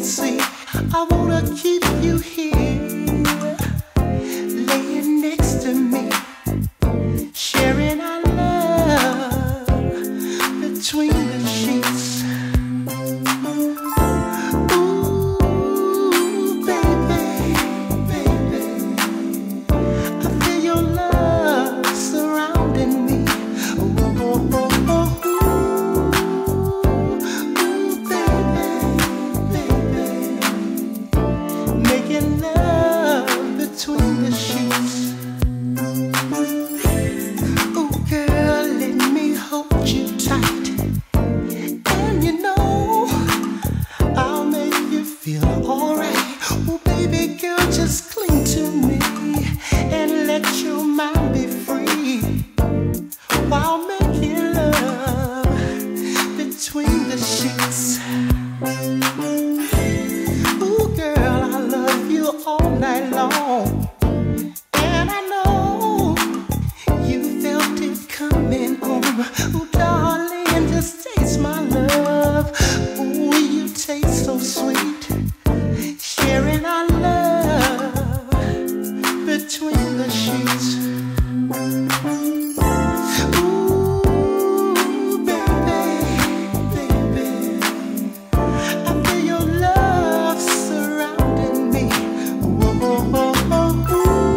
see. I wanna keep you here, laying next to me, sharing our love between the sheets. Ooh, baby, baby, I feel your love surrounding me. Ooh, oh, oh, oh, ooh, baby, baby, making love between the sheets. Ooh, girl, let me hold you tight, and you know I'll make you feel alright. Oh, baby girl, just cling to me and let your mind be free while making love between the sheets. Ooh, girl, I love you all night long, and I know you felt it coming on. Ooh, darling, just taste my love. Ooh, you taste so sweet, sharing our love between the sheets. Ooh, baby, baby, I feel your love surrounding me. Ooh, oh, oh, oh,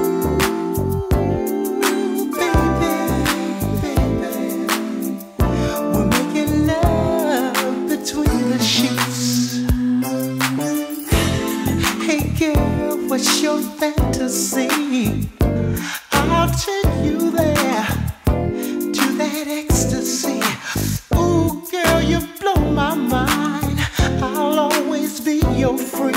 ooh, baby, baby, we're making love between the sheets. Hey girl, what's your fantasy? I'll take you there to that ecstasy. Ooh, girl, you blow my mind. I'll always be your friend.